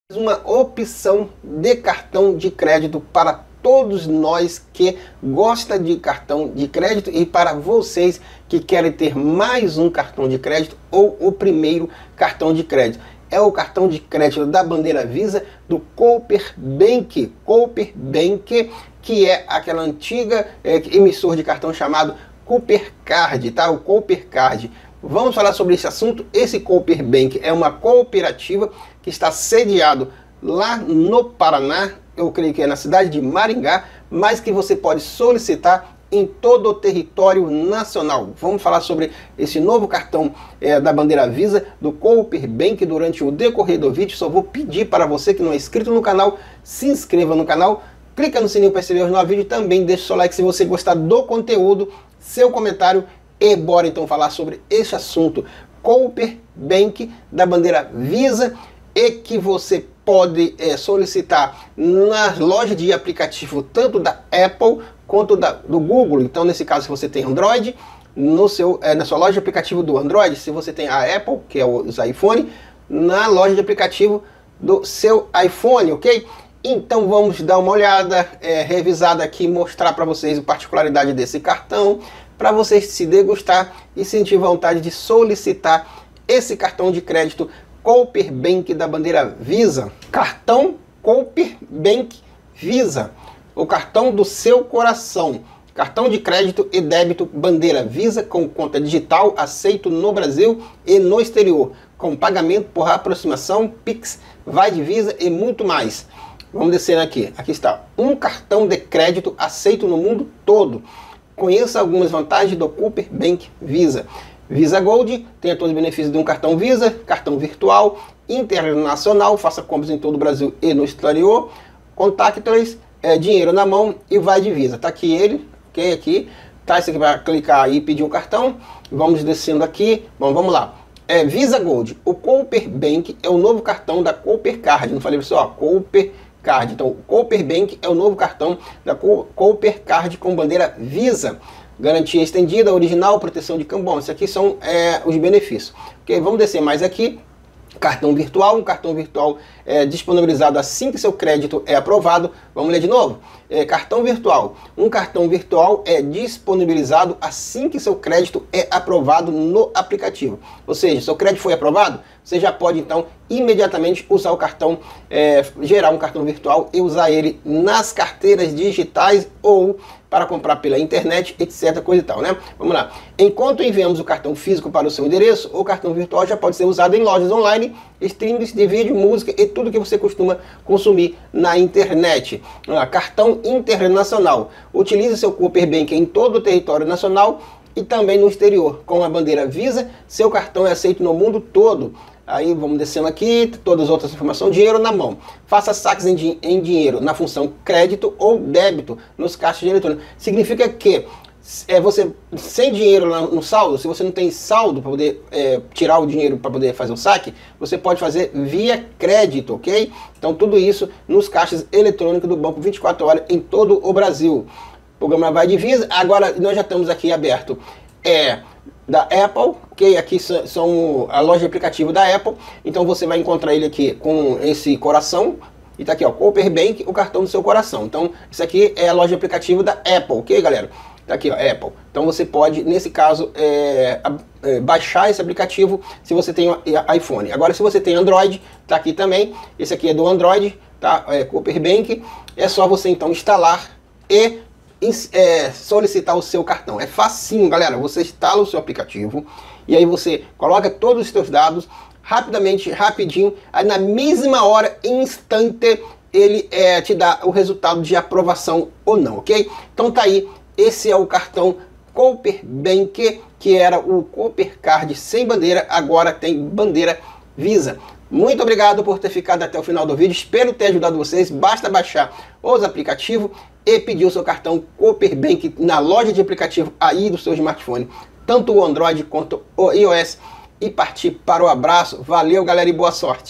Uma opção de cartão de crédito para todos nós que gostam de cartão de crédito e para vocês que querem ter mais um cartão de crédito ou o primeiro cartão de crédito. É o cartão de crédito da bandeira Visa do Cooper Bank. Cooper Bank, que é aquela antiga emissor de cartão chamado Cooper Card, tá? O Cooper Card. Vamos falar sobre esse assunto. Esse Cooper Bank é uma cooperativa que está sediado lá no Paraná, eu creio que é na cidade de Maringá, mas que você pode solicitar em todo o território nacional. Vamos falar sobre esse novo cartão da bandeira Visa do Cooper Bank durante o decorrer do vídeo. Só vou pedir para você que não é inscrito no canal, se inscreva no canal, clica no sininho para receber os novos vídeos, também deixa o seu like se você gostar do conteúdo, seu comentário. E bora então falar sobre esse assunto. Cooper Bank da bandeira Visa, e que você pode solicitar nas lojas de aplicativo tanto da Apple quanto do Google. Então nesse caso, se você tem Android, na sua loja de aplicativo do Android, se você tem a Apple, que é os iPhone, na loja de aplicativo do seu iPhone, ok? Então vamos dar uma olhada, revisada aqui, mostrar para vocês a particularidade desse cartão, para vocês se degustar e sentir vontade de solicitar esse cartão de crédito Cooper Bank da bandeira Visa. Cartão Cooper Bank Visa, o cartão do seu coração. Cartão de crédito e débito bandeira Visa com conta digital, aceito no Brasil e no exterior, com pagamento por aproximação, Pix, vai de Visa e muito mais. Vamos descer aqui. Aqui está. Um cartão de crédito aceito no mundo todo. Conheça algumas vantagens do Cooper Bank Visa. Visa Gold tem todos os benefícios de um cartão Visa, cartão virtual, internacional, faça compras em todo o Brasil e no exterior. Contactless, dinheiro na mão e vai de Visa. Tá aqui ele, ok? Aqui. Tá, isso aqui vai clicar aí e pedir o cartão. Vamos descendo aqui. Bom, vamos lá. Visa Gold. O Cooper Bank é o novo cartão da Cooper Card. Não falei só, Cooper Card. Então, o Cooper Bank é o novo cartão da Cooper Card com bandeira Visa. Garantia estendida, original, proteção de campo. Bom, esses aqui são os benefícios. Okay, vamos descer mais aqui. Cartão virtual, um cartão virtual disponibilizado assim que seu crédito é aprovado. Vamos ler de novo? Cartão virtual. Um cartão virtual é disponibilizado assim que seu crédito é aprovado no aplicativo. Ou seja, seu crédito foi aprovado, você já pode então imediatamente usar o cartão, gerar um cartão virtual e usar ele nas carteiras digitais ou para comprar pela internet, etc, coisa e tal, né? Vamos lá. Enquanto enviamos o cartão físico para o seu endereço, o cartão virtual já pode ser usado em lojas online, streams de vídeo, música e tudo que você costuma consumir na internet. Vamos lá. Cartão internacional. Utilize seu Cooper Bank em todo o território nacional e também no exterior. Com a bandeira Visa, seu cartão é aceito no mundo todo. Aí vamos descendo aqui, todas as outras informações, dinheiro na mão. Faça saques em dinheiro na função crédito ou débito nos caixas de eletrônico. Significa que você sem dinheiro no saldo, se você não tem saldo para poder tirar o dinheiro para poder fazer o saque, você pode fazer via crédito, ok? Então tudo isso nos caixas eletrônicos do banco 24 horas em todo o Brasil. O programa vai de Visa. Agora nós já estamos aqui aberto da Apple, ok? Aqui são a loja de aplicativo da Apple. Então você vai encontrar ele aqui com esse coração. E tá aqui, ó, Cooper Bank, o cartão do seu coração. Então isso aqui é a loja de aplicativo da Apple, ok, galera? Tá aqui, ó, Apple. Então você pode, nesse caso, baixar esse aplicativo se você tem iPhone. Agora, se você tem Android, tá aqui também. Esse aqui é do Android, tá? Cooper Bank. É só você então instalar e solicitar o seu cartão. É facinho, galera. Você instala o seu aplicativo e aí você coloca todos os seus dados rapidamente, rapidinho, aí na mesma hora, instante, ele te dá o resultado de aprovação ou não, ok? Então tá aí, esse é o cartão Cooper Bank, que era o Cooper Card sem bandeira, agora tem bandeira Visa. Muito obrigado por ter ficado até o final do vídeo, espero ter ajudado vocês. Basta baixar os aplicativos e pedir o seu cartão Cooper Bank na loja de aplicativo aí do seu smartphone, tanto o Android quanto o iOS, e partir para o abraço. Valeu, galera, e boa sorte!